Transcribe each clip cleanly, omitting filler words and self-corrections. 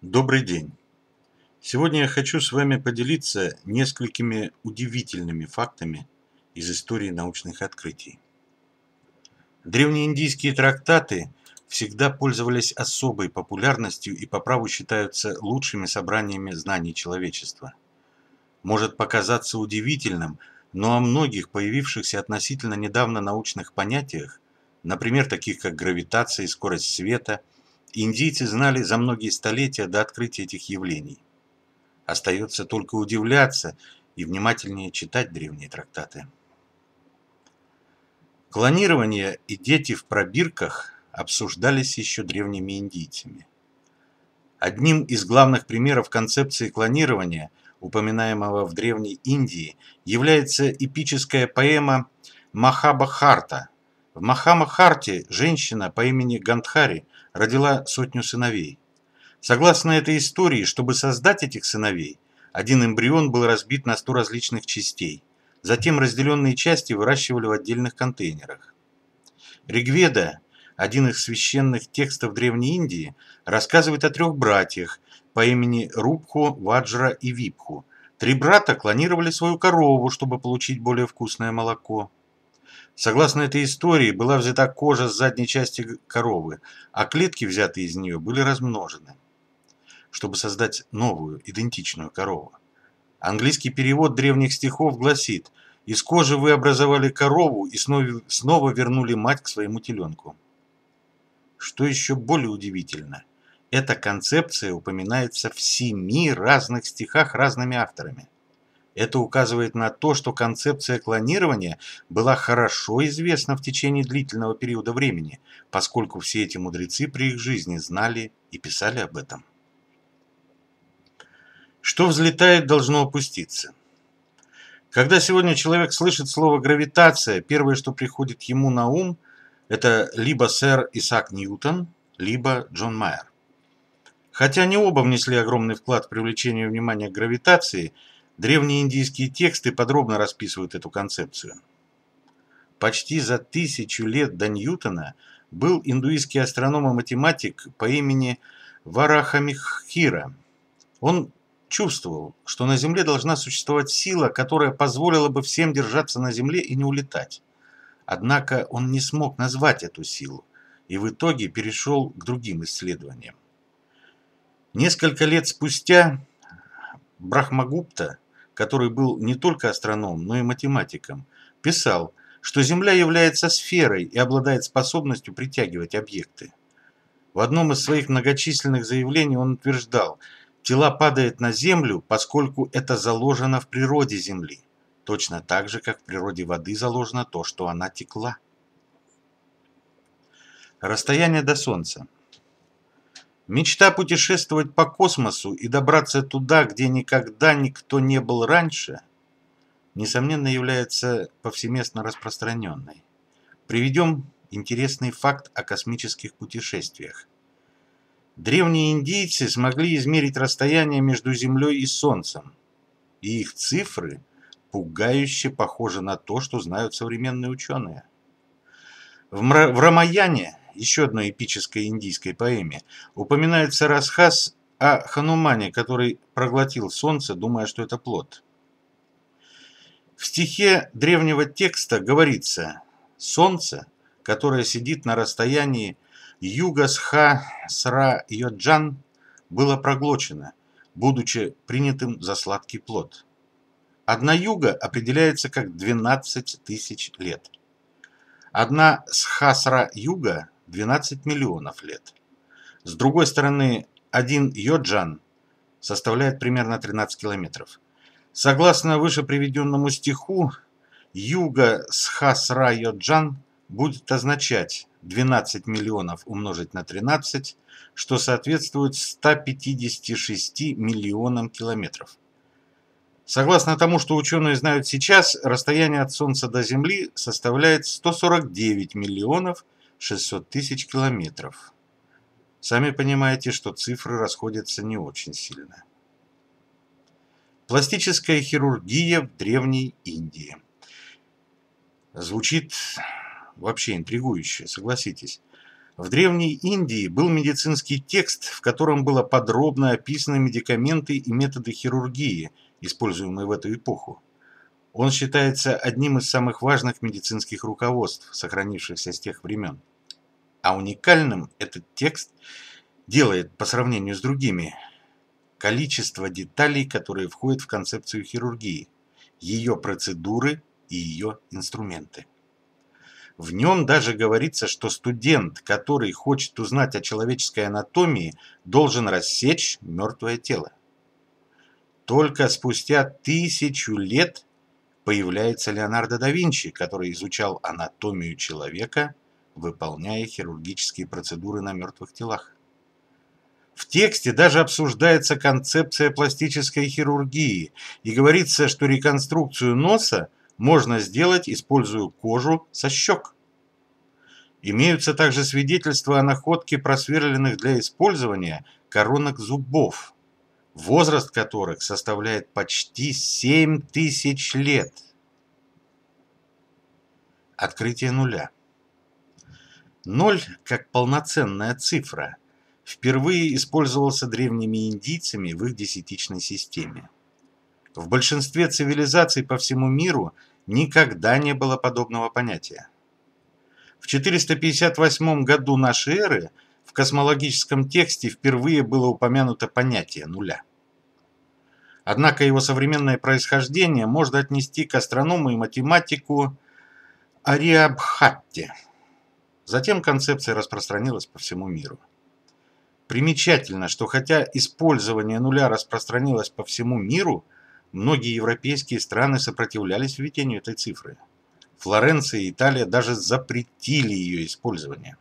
Добрый день! Сегодня я хочу с вами поделиться несколькими удивительными фактами из истории научных открытий. Древнеиндийские трактаты всегда пользовались особой популярностью и по праву считаются лучшими собраниями знаний человечества. Может показаться удивительным, но о многих появившихся относительно недавно научных понятиях, например, таких как гравитация и скорость света, индийцы знали за многие столетия до открытия этих явлений. Остается только удивляться и внимательнее читать древние трактаты. Клонирование и дети в пробирках обсуждались еще древними индийцами. Одним из главных примеров концепции клонирования, упоминаемого в Древней Индии, является эпическая поэма Махабхарата. В Махабхарате женщина по имени Гандхари родила 100 сыновей. Согласно этой истории, чтобы создать этих сыновей, один эмбрион был разбит на 100 различных частей. Затем разделенные части выращивали в отдельных контейнерах. Ригведа, один из священных текстов Древней Индии, рассказывает о 3 братьях по имени Рубху, Ваджра и Випху. 3 брата клонировали свою корову, чтобы получить более вкусное молоко. Согласно этой истории, была взята кожа с задней части коровы, а клетки, взятые из нее, были размножены, чтобы создать новую, идентичную корову. Английский перевод древних стихов гласит: «Из кожи вы образовали корову и снова вернули мать к своему теленку». Что еще более удивительно, эта концепция упоминается в 7 разных стихах разными авторами. Это указывает на то, что концепция клонирования была хорошо известна в течение длительного периода времени, поскольку все эти мудрецы при их жизни знали и писали об этом. Что взлетает, должно опуститься. Когда сегодня человек слышит слово «гравитация», первое, что приходит ему на ум, это либо сэр Исаак Ньютон, либо Джон Майер. Хотя они оба внесли огромный вклад в привлечение внимания к гравитации, древние индийские тексты подробно расписывают эту концепцию. Почти за 1000 лет до Ньютона был индуистский астроном и математик по имени Варахамихира. Он чувствовал, что на Земле должна существовать сила, которая позволила бы всем держаться на Земле и не улетать. Однако он не смог назвать эту силу и в итоге перешел к другим исследованиям. Несколько лет спустя Брахмагупта, который был не только астрономом, но и математиком, писал, что Земля является сферой и обладает способностью притягивать объекты. В одном из своих многочисленных заявлений он утверждал: тела падают на Землю, поскольку это заложено в природе Земли, точно так же, как в природе воды заложено то, что она текла. Расстояние до Солнца. Мечта путешествовать по космосу и добраться туда, где никогда никто не был раньше, несомненно, является повсеместно распространенной. Приведем интересный факт о космических путешествиях. Древние индейцы смогли измерить расстояние между Землей и Солнцем, и их цифры пугающе похожи на то, что знают современные ученые. В Рамаяне, еще одной эпической индийской поэме, упоминается рассказ о Ханумане, который проглотил солнце, думая, что это плод. В стихе древнего текста говорится: «Солнце, которое сидит на расстоянии Юга-Сха-Сра-Йоджан, было проглочено, будучи принятым за сладкий плод». Одна юга определяется как 12 тысяч лет. Одна Схасра-юга – 12 миллионов лет. С другой стороны, один йоджан составляет примерно 13 километров. Согласно выше приведенному стиху, юга Схасра-йоджан будет означать 12 миллионов умножить на 13, что соответствует 156 миллионам километров. Согласно тому, что ученые знают сейчас, расстояние от Солнца до Земли составляет 149 миллионов 600 тысяч километров. Сами понимаете, что цифры расходятся не очень сильно. Пластическая хирургия в Древней Индии. Звучит вообще интригующе, согласитесь. В Древней Индии был медицинский текст, в котором было подробно описаны медикаменты и методы хирургии, используемые в эту эпоху. Он считается одним из самых важных медицинских руководств, сохранившихся с тех времен. А уникальным этот текст делает по сравнению с другими количество деталей, которые входят в концепцию хирургии, ее процедуры и ее инструменты. В нем даже говорится, что студент, который хочет узнать о человеческой анатомии, должен рассечь мертвое тело. Только спустя 1000 лет появляется Леонардо да Винчи, который изучал анатомию человека, выполняя хирургические процедуры на мертвых телах. В тексте даже обсуждается концепция пластической хирургии и говорится, что реконструкцию носа можно сделать, используя кожу со щек. Имеются также свидетельства о находке просверленных для использования коронок зубов, возраст которых составляет почти 7000 лет. Открытие нуля. Ноль, как полноценная цифра, впервые использовался древними индийцами в их десятичной системе. В большинстве цивилизаций по всему миру никогда не было подобного понятия. В 458 году нашей эры в космологическом тексте впервые было упомянуто понятие нуля. Однако его современное происхождение можно отнести к астроному и математику Ариабхатте. Затем концепция распространилась по всему миру. Примечательно, что хотя использование нуля распространилось по всему миру, многие европейские страны сопротивлялись введению этой цифры. Флоренция и Италия даже запретили ее использование.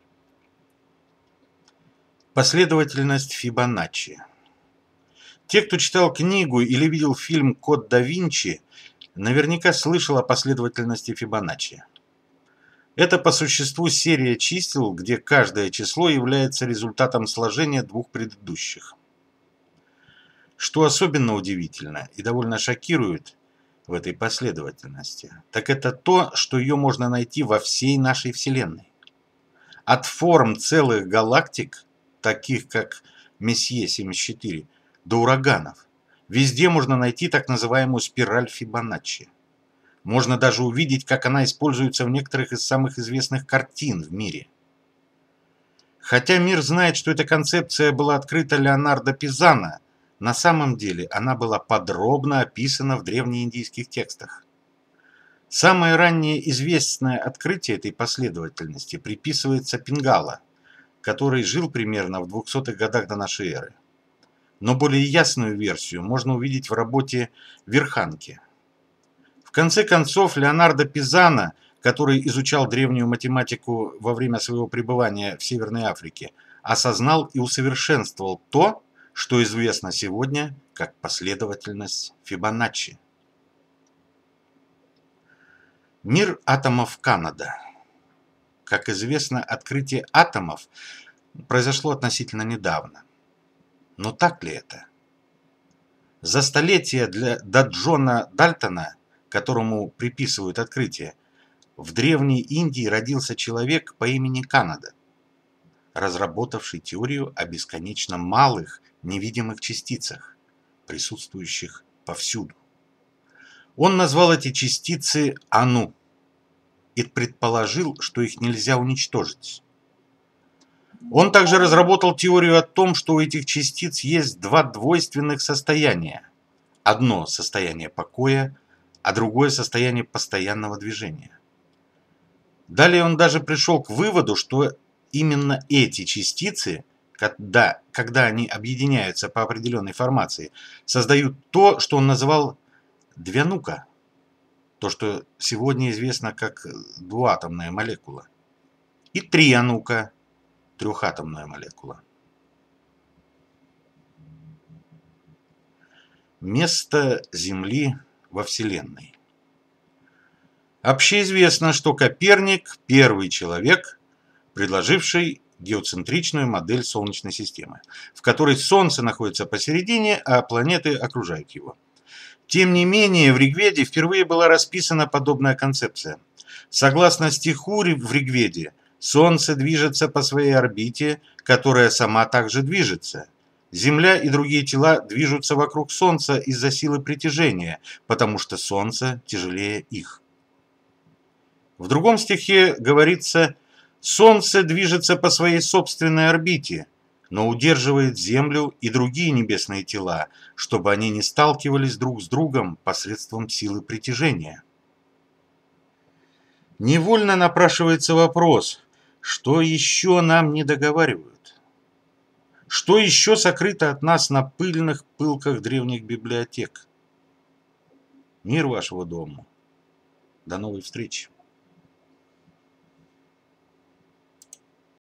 Последовательность Фибоначчи. Те, кто читал книгу или видел фильм «Код да Винчи», наверняка слышал о последовательности Фибоначчи. Это по существу серия чисел, где каждое число является результатом сложения двух предыдущих. Что особенно удивительно и довольно шокирует в этой последовательности, так это то, что ее можно найти во всей нашей Вселенной. От форм целых галактик, таких как Месье-74, до ураганов, везде можно найти так называемую спираль Фибоначчи. Можно даже увидеть, как она используется в некоторых из самых известных картин в мире. Хотя мир знает, что эта концепция была открыта Леонардо Пизано, на самом деле она была подробно описана в древнеиндийских текстах. Самое раннее известное открытие этой последовательности приписывается Пингала, который жил примерно в 200-х годах до нашей эры. Но более ясную версию можно увидеть в работе Верханки. В конце концов, Леонардо Пизано, который изучал древнюю математику во время своего пребывания в Северной Африке, осознал и усовершенствовал то, что известно сегодня как последовательность Фибоначчи. Мир атомов Канада. Как известно, открытие атомов произошло относительно недавно. Но так ли это? За столетия до Джона Дальтона, которому приписывают открытие, в Древней Индии родился человек по имени Канада, разработавший теорию о бесконечно малых невидимых частицах, присутствующих повсюду. Он назвал эти частицы Ану и предположил, что их нельзя уничтожить. Он также разработал теорию о том, что у этих частиц есть два двойственных состояния. Одно состояние покоя, а другое состояние постоянного движения. Далее он даже пришел к выводу, что именно эти частицы, когда они объединяются по определенной формации, создают то, что он называл двянука, то, что сегодня известно как двуатомная молекула, и трианука, трехатомная молекула. Место Земли во Вселенной. Общеизвестно, что Коперник – первый человек, предложивший геоцентричную модель Солнечной системы, в которой Солнце находится посередине, а планеты окружают его. Тем не менее, в Ригведе впервые была расписана подобная концепция. Согласно стиху в Ригведе, Солнце движется по своей орбите, которая сама также движется. Земля и другие тела движутся вокруг Солнца из-за силы притяжения, потому что Солнце тяжелее их. В другом стихе говорится: «Солнце движется по своей собственной орбите, но удерживает Землю и другие небесные тела, чтобы они не сталкивались друг с другом посредством силы притяжения». Невольно напрашивается вопрос, что еще нам не договаривают? Что еще сокрыто от нас на пыльных пылках древних библиотек? Мир вашему дому. До новой встречи.